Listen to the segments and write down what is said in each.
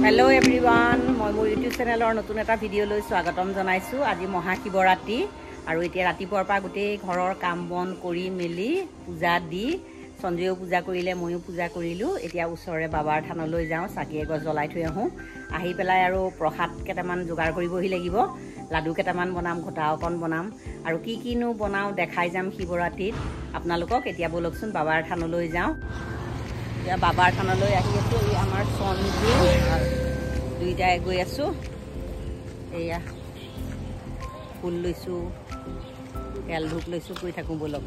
Hello everyone मैं मोर YouTube चैनलर नतुन एटा video स्वागतम जनाइछु। आज महाशिवरात्रि और इतना रातिपुৱাৰ পৰা গোটেই ঘৰৰ কাম বন কৰি মেলি পূজা দি সঞ্জয়ও পূজা কৰিলে ময়ো পূজা কৰিলোঁ। এতিয়া ওচৰৰে বাবাৰ থানলৈ যাওঁ, চাকি এগছ জ্বলাই থৈ আহোঁ। আহি পেলাই আৰু প্ৰসাদ কেইটামান যোগাৰ কৰিবহি লাগিব। লাডু কেইটামান বনাম, ঘটা অকণ বনাম আৰু কি কিনো বনাওঁ দেখাই যাম শিৱৰাত্ৰিত আপোনালোকক। এতিয়া বলকচোন বাবাৰ থানলৈ যাওঁ। এতিয়া বাবাৰ থানলৈ আহি আছোঁ। এই আমাৰ সঞ্জু দুইটাই গৈ আছোঁ। এয়া ফুল লৈছোঁ, তেল ধূপ লৈছোঁ, গৈ থাকোঁ বলক।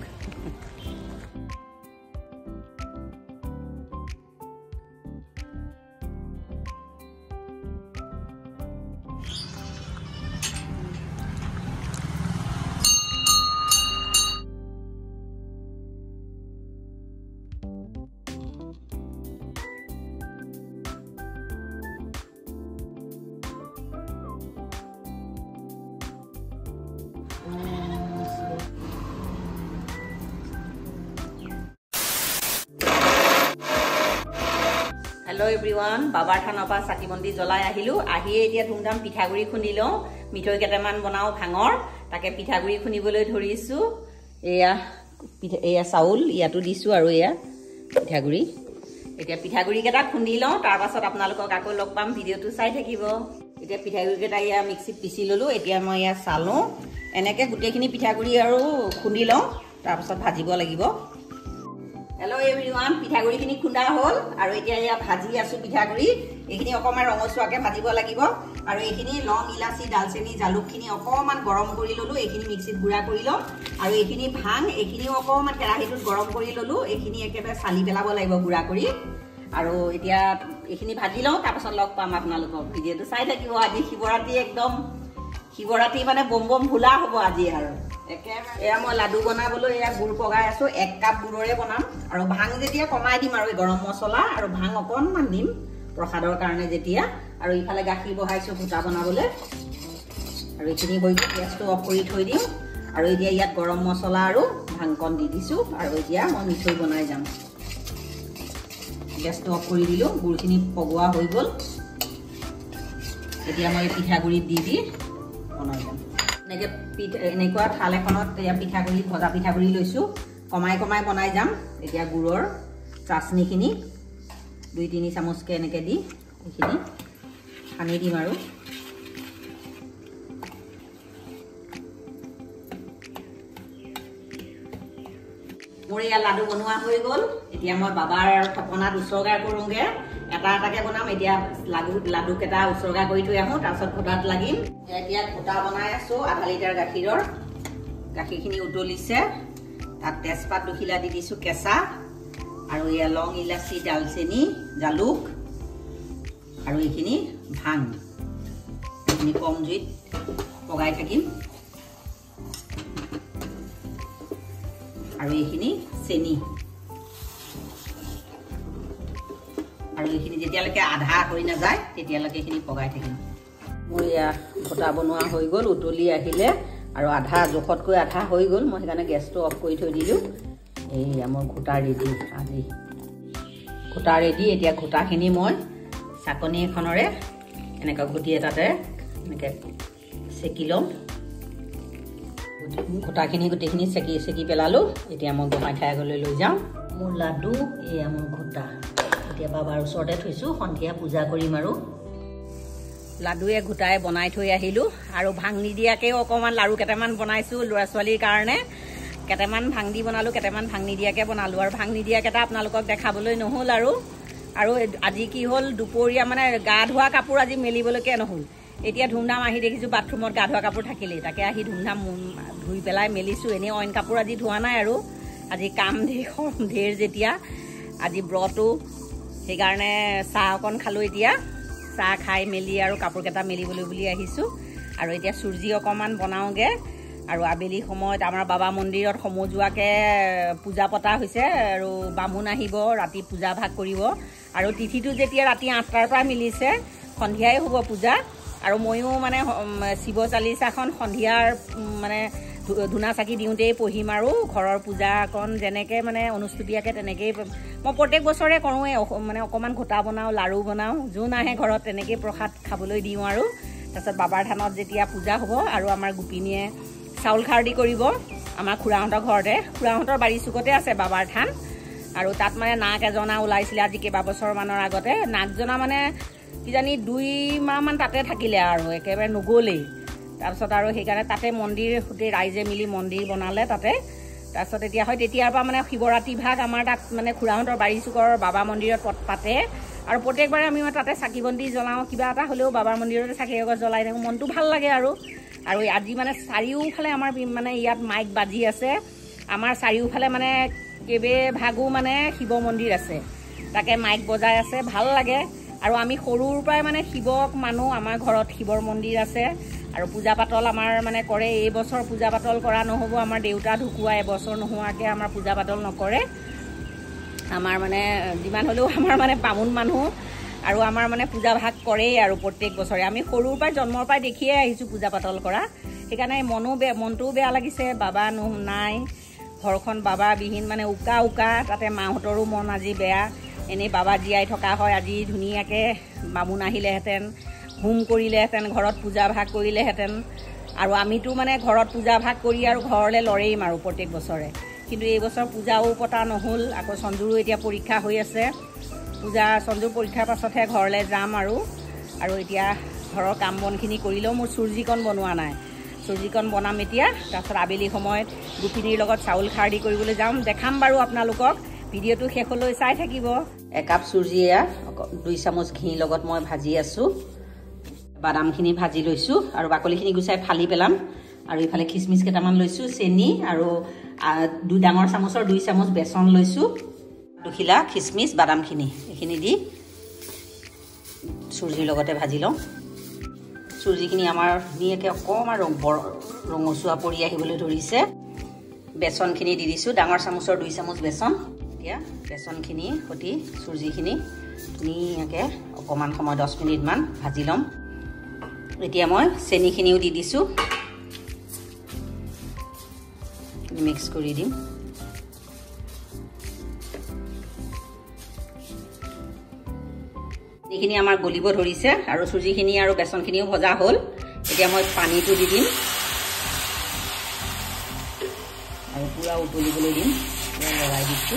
हेलो एवरीवन, बाबार थाনৰ পৰা চাকি বন্তি জ্বলাই আহিলোঁ। আহিয়ে এতিয়া ধুমধাম পিঠাগুড়ি খুন্দি লওঁ। মিঠৈ কেইটামান বনাওঁ ভাঙৰ, তাকে পিঠাগুড়ি খুন্দিবলৈ ধৰিছোঁ। এয়া চাউল ইয়াতো দিছোঁ আৰু এয়া পিঠাগুড়ি। এতিয়া পিঠাগুড়ি কেইটা খুন্দি লওঁ, তাৰ পাছত আপোনালোকক আকৌ লগ পাম, ভিডিঅ'টো চাই থাকিব। এতিয়া পিঠাগুড়ি কেইটা এয়া মিক্সিত পিচি ল'লোঁ। এতিয়া মই এয়া চালোঁ, এনেকৈ গোটেইখিনি পিঠাগুড়ি আৰু খুন্দি লওঁ, তাৰপাছত ভাজিব লাগিব। हेलो एवरीवन, पिठागुড়িখিনি খুন্দা হ'ল আৰু এতিয়া এয়া ভাজি আছোঁ পিঠাগুড়ি। এইখিনি অকণমান ৰঙচুৱাকৈ ভাজিব লাগিব আৰু এইখিনি লং, ইলাচি, ডালচেনি, জালুকখিনি অকণমান গৰম কৰি ল'লোঁ। এইখিনি মিক্সিত গুড়া কৰি ল'ম আৰু এইখিনি ভাং, এইখিনিও অকণমান কেৰাহীটোত গৰম কৰি ল'লোঁ। এইখিনি একেবাৰে চালি পেলাব লাগিব গুড়া কৰি। আৰু এতিয়া এইখিনি ভাজি লওঁ, তাৰপাছত লগ পাম আপোনালোকক। ভিডিঅ'টো চাই থাকিব। আজি শিৱৰাত্ৰি, একদম শিৱৰাত্ৰি মানে বম বম ভোলা হ'ব আজি। আৰু এয়া মই লাডু বনাবলৈ এয়া গুড় পগাই আছোঁ। 1 কাপ গুড়ৰে বনাম আৰু ভাং যেতিয়া কমাই দিম আৰু গৰম মছলা আৰু ভাং অকণমান দিম প্ৰসাদৰ কাৰণে যেতিয়া। আৰু ইফালে গাখীৰ বহাইছোঁ ঘোটা বনাবলৈ। আৰু এইখিনি হৈ গ'ল, গেছটো অফ কৰি থৈ দিম। আৰু এতিয়া ইয়াত গৰম মছলা আৰু ভাংকণ দি দিছোঁ। আৰু এতিয়া মই মিঠৈ বনাই যাম। গেছটো অফ কৰি দিলোঁ, গুড়খিনি পগোৱা হৈ গ'ল। এতিয়া মই পিঠাগুড়িত দি বনাই যাম। এনেকুৱা থাল এখনত এয়া পিঠাগুড়ি, ভজা পিঠাগুড়ি লৈছোঁ। কমাই কমাই বনাই যাম। এতিয়া গুড়ৰ চাচনিখিনি 2-3 চামুচকৈ এনেকৈ দি এইখিনি সানি দিম। আৰু মোৰ এয়া লাডু বনোৱা হৈ গ'ল। এতিয়া মই বাবাৰ থাপনাত উৎসৰ্গা কৰোঁগৈ। এটা এটাকৈ বনাম। এতিয়া লাডু কেইটা উৎসৰ্গা কৰি থৈ আহোঁ, তাৰপিছত ঘোটাত লাগিম। এতিয়া ঘোটা বনাই আছোঁ। 1/2 লিটাৰ গাখীৰৰ। গাখীৰখিনি উতলিছে, তাত তেজপাত 2 খিলা দি দিছোঁ কেঁচা, আৰু এয়া লং, ইলাচি, ডালচেনি, জালুক আৰু এইখিনি ভাং। এইখিনি কম জুইত পগাই থাকিম। আৰু এইখিনি চেনি, আৰু এইখিনি যেতিয়ালৈকে আধা হৈ নাযায় তেতিয়ালৈকে এইখিনি পগাই থাকিম। মোৰ এয়া ঘোটা বনোৱা হৈ গ'ল, উতলি আহিলে আৰু আধা, জোখতকৈ আধা হৈ গ'ল। মই সেইকাৰণে গেছটো অফ কৰি থৈ দিলোঁ। এয়া মোৰ ঘোটা ৰেডি। আজি ঘোটা ৰেডি। এতিয়া ঘোটাখিনি মই চাকনি এখনেৰে এনেকৈ ঘুটি এটাতে এনেকৈ চেকি ল'ম। ঘোটাখিনি গোটেইখিনি চেকি পেলালোঁ। এতিয়া মই গোমাই ঠাই আগলৈ লৈ যাওঁ। মোৰ লাডু, এয়া মোৰ ঘোটা। এতিয়া বাবাৰ ওচৰতে থৈছোঁ, সন্ধিয়া পূজা কৰিম। আৰু লাডুৱে ঘোটাই বনাই থৈ আহিলোঁ। আৰু ভাং নিদিয়াকৈও অকণমান লাড়ু কেইটামান বনাইছোঁ ল'ৰা ছোৱালীৰ কাৰণে। কেইটামান ভাং দি বনালোঁ, কেইটামান ভাং নিদিয়াকৈ বনালোঁ। আৰু ভাং নিদিয়াকেইটা আপোনালোকক দেখাবলৈ নহ'ল। আৰু আজি কি হ'ল, দুপৰীয়া মানে গা ধোৱা কাপোৰ আজি মেলিবলৈকে নহ'ল। এতিয়া ধুমধাম আহি দেখিছোঁ বাথৰুমত গা ধোৱা কাপোৰ থাকিলেই, তাকে আহি ধুমধাম ধুই পেলাই মেলিছোঁ। এনেই অইন কাপোৰ আজি ধোৱা নাই। আৰু আজি কাম ঢেৰ যেতিয়া, আজি ব্ৰতো, সেইকাৰণে চাহ অকণ খালোঁ। এতিয়া চাহ খাই মেলি আৰু কাপোৰকেইটা মেলিবলৈ বুলি আহিছোঁ। আৰু এতিয়া চুজি অকণমান বনাওঁগৈ। আৰু আবেলি সময়ত আমাৰ বাবা মন্দিৰত সমজুৱাকৈ পূজা পতা হৈছে। আৰু বামুণ আহিব, ৰাতি পূজা ভাগ কৰিব। আৰু তিথিটো যেতিয়া ৰাতি 8টাৰ পৰা মিলিছে, সন্ধিয়াই হ'ব পূজা। আৰু ময়ো মানে শিৱ চালিচাখন সন্ধিয়াৰ মানে ধূনা চাকি দিওঁতেই পঢ়িম আৰু ঘৰৰ পূজাকণ যেনেকৈ মানে অনুষ্টুপীয়াকৈ তেনেকৈয়ে মই প্ৰত্যেক বছৰে কৰোঁৱেই মানে অকণমান ঘোটা বনাওঁ লাড়ু বনাওঁ যোন আহে ঘৰত তেনেকৈয়ে প্ৰসাদ খাবলৈ দিওঁ আৰু তাৰপিছত বাবাৰ থানত যেতিয়া পূজা হ'ব আৰু আমাৰ গোপিনীয়ে চাউল খাৰ দি কৰিব আমাৰ খুৰাহঁতৰ ঘৰতে খুৰাহঁতৰ বাৰী চুকতে আছে বাবাৰ থান আৰু তাত মানে নাক এজনা ওলাইছিলে আজি কেইবাবছৰমানৰ আগতে নাকজনা মানে কিজানি 2 মাহমান তাতে থাকিলে আৰু একেবাৰে নগ'লেই তাৰপিছত আৰু সেইকাৰণে তাতে মন্দিৰ গোটেই ৰাইজে মিলি মন্দিৰ বনালে তাতে তাৰপিছত এতিয়া হয় তেতিয়াৰ পৰা মানে শিৱৰাত্ৰি ভাগ আমাৰ তাত মানে খুৰাহঁতৰ বাৰী চুকৰ বাবা মন্দিৰত পাতে আৰু প্ৰত্যেকবাৰে আমি তাতে চাকি বন্তি জ্বলাওঁ কিবা এটা হ'লেও বাবাৰ মন্দিৰতে চাকি এগছ জ্বলাই থাকোঁ মনটো ভাল লাগে আৰু আজি মানে চাৰিওফালে আমাৰ মানে ইয়াত মাইক বাজি আছে আমাৰ চাৰিওফালে মানে কেইবাভাগো মানে শিৱ মন্দিৰ আছে তাকে মাইক বজাই আছে ভাল লাগে আৰু আমি সৰুৰ পৰাই মানে শিৱক মানো আমাৰ ঘৰত শিৱৰ মন্দিৰ আছে আৰু পূজা পাতল আমাৰ মানে কৰে এই বছৰ পূজা পাতল কৰা নহ'ব আমাৰ দেউতা ঢুকুৱা এবছৰ নোহোৱাকৈ আমাৰ পূজা পাতল নকৰে আমাৰ মানে যিমান হ'লেও আমাৰ মানে বামুণ মানুহ আৰু আমাৰ মানে পূজা ভাগ কৰেই আৰু প্ৰত্যেক বছৰে আমি সৰুৰ পৰাই জন্মৰ পৰাই দেখিয়ে আহিছোঁ পূজা পাতল কৰা সেইকাৰণে মনটোও বেয়া লাগিছে বাবা নাই ঘৰখন বাবা বিহীন মানে উকা তাতে মাহঁতৰো মন আজি বেয়া এনেই বাবা জীয়াই থকা হয় আজি ধুনীয়াকৈ বামুণ আহিলেহেঁতেন হোম কৰিলেহেঁতেন ঘৰত পূজা ভাগ কৰিলেহেঁতেন আৰু আমিতো মানে ঘৰত পূজা ভাগ কৰি আৰু ঘৰলৈ লৰেইম আৰু প্ৰত্যেক বছৰে কিন্তু এই বছৰ পূজাও পতা নহ'ল আকৌ সঞ্জুৰো এতিয়া পৰীক্ষা হৈ আছে সঞ্জুৰ পৰীক্ষাৰ পাছতহে ঘৰলৈ যাম আৰু এতিয়া ঘৰৰ কাম বনখিনি কৰিলেও মোৰ চুৰ্জিকণ বনোৱা নাই চুৰ্জিকণ বনাম এতিয়া তাৰপিছত আবেলি সময়ত গোপিনীৰ লগত চাউল খাৰ দি কৰিবলৈ যাম দেখাম বাৰু আপোনালোকক ভিডিঅ'টো শেষলৈ চাই থাকিব একাপ চুৰ্জি এয়া 2 চামুচ ঘিৰ লগত মই ভাজি আছোঁ বাদামখিনি ভাজি লৈছোঁ আৰু বাকলিখিনি গুচাই ফালি পেলাম আৰু ইফালে খিচমিচ কেইটামান লৈছোঁ চেনি আৰু 2 ডাঙৰ চামুচৰ 2 চামুচ বেচন লৈছোঁ দুখিলা খিচমিচ বাদামখিনি এইখিনি দি চুৰ্জিৰ লগতে ভাজি লওঁ চুৰ্জিখিনি আমাৰ ধুনীয়াকৈ অকণমান ৰঙচুৱা পৰি আহিবলৈ ধৰিছে বেচনখিনি দি দিছোঁ ডাঙৰ চামুচৰ 2 চামুচ বেচন এতিয়া বেচনখিনি সৈতে চুৰ্জিখিনি ধুনীয়াকৈ অকণমান সময় 10 মিনিটমান ভাজি ল'ম এতিয়া মই চেনিখিনিও দি দিছোঁ মিক্স কৰি দিম এইখিনি আমাৰ গলিব ধৰিছে আৰু চুজিখিনি আৰু বেচনখিনিও ভজা হ'ল এতিয়া মই পানীটো দি দিম আৰু পুৰা উতলিবলৈ দিম লৰাই দিছোঁ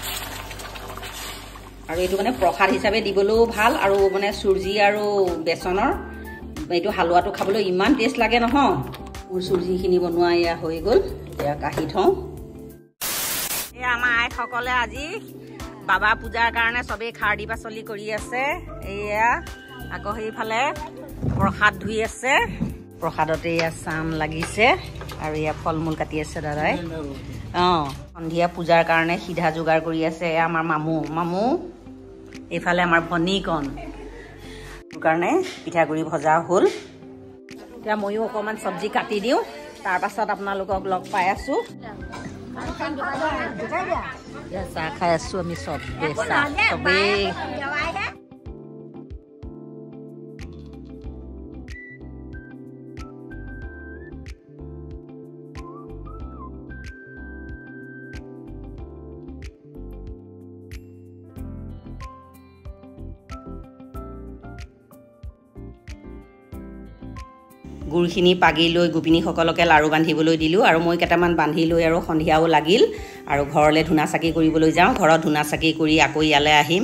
আৰু এইটো মানে প্ৰসাদ হিচাপে দিবলৈও ভাল আৰু মানে চুজি আৰু বেচনৰ এইটো হালোৱাটো খাবলৈ ইমান টেষ্ট লাগে নহয় মোৰ চুজিখিনি বনোৱা এয়া হৈ গ'ল এতিয়া কাঢ়ি থওঁ এয়া আমাৰ আইসকলে আজি বাবা পূজাৰ কাৰণে চবেই খাৰ দি পাচলি কৰি আছে এয়া আকৌ সেইফালে প্ৰসাদ ধুই আছে প্ৰসাদতে এয়া চাম লাগিছে আৰু এয়া ফল মূল কাটি আছে দাদাই সন্ধিয়া পূজাৰ কাৰণে সিধা যোগাৰ কৰি আছে এয়া আমাৰ মামু এইফালে আমাৰ ভনীকণ কাৰণে পিঠাগুড়ি ভজা হ'ল এতিয়া ময়ো অকণমান চব্জি কাটি দিওঁ তাৰ পাছত আপোনালোকক লগ পাই আছোঁ চাহ খাই আছোঁ আমি চবেই গুড়খিনি পাগি লৈ গোপিনীসকলকে লাড়ু বান্ধিবলৈ দিলোঁ আৰু মই কেইটামান বান্ধি লৈ আৰু সন্ধিয়াও লাগিল আৰু ঘৰলৈ ধূনা চাকি কৰিবলৈ যাওঁ ঘৰত ধূনা চাকি কৰি আকৌ ইয়ালৈ আহিম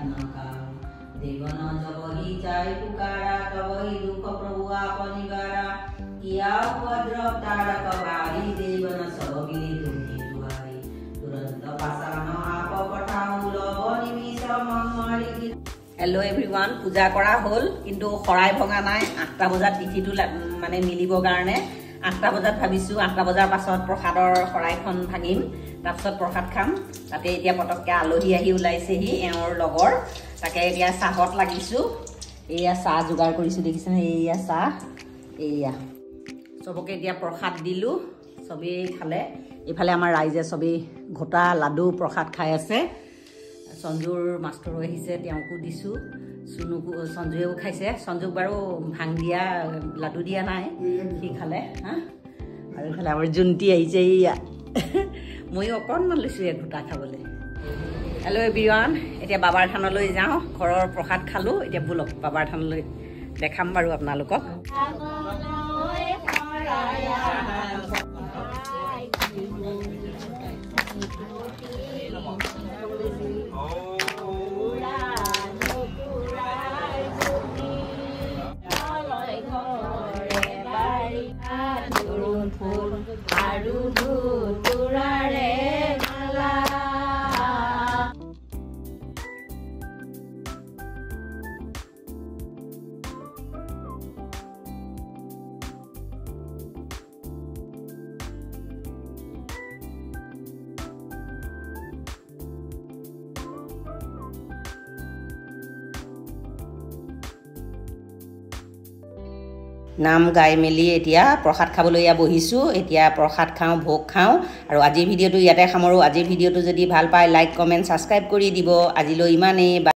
হেল্ল' এভৰিৱান পূজা কৰা হ'ল কিন্তু শৰাই ভঙা নাই 8টা বজাত তিথিটো মানে মিলিবৰ কাৰণে 8টা বজাত ভাবিছোঁ 8টা বজাৰ পাছত প্ৰসাদৰ শৰাইখন ভাঙিম তাৰপিছত প্ৰসাদ খাম তাতে এতিয়া পটককৈ আলহী আহি ওলাইছেহি এওঁৰ লগৰ তাকে এতিয়া চাহত লাগিছোঁ এয়া চাহ যোগাৰ কৰিছোঁ দেখিছেনে এয়া চাহ এয়া চবকে এতিয়া প্ৰসাদ দিলোঁ চবেই খালে এইফালে আমাৰ ৰাইজে চবেই ঘোটা লাডু প্ৰসাদ খাই আছে সঞ্জুৰ মাষ্টৰ আহিছে তেওঁকো দিছোঁ চুনুকো সঞ্জুৱেও খাইছে সঞ্জুক বাৰু ভাং দিয়া লাডু দিয়া নাই সি খালে আৰু ইফালে আমাৰ জুন্তি আহিছে এইয়া ময়ো অকণমান লৈছোঁ এক গোটা খাবলৈ হেল্ল' এভৰিৱান এতিয়া বাবাৰ থানলৈ যাওঁ ঘৰৰ প্ৰসাদ খালোঁ এতিয়া ব'লক বাবাৰ থানলৈ দেখাম বাৰু আপোনালোকক নাম গাই মেলি এতিয়া প্ৰসাদ খাবলৈ বহিছোঁ এতিয়া প্ৰসাদ খাওঁ ভোগ খাওঁ আৰু আজিৰ ভিডিঅ'টো ইয়াতে সামৰোঁ আজিৰ ভিডিঅ'টো যদি ভাল পায় লাইক কমেণ্ট ছাবস্ক্ৰাইব কৰি দিব আজিলৈ ইমানেই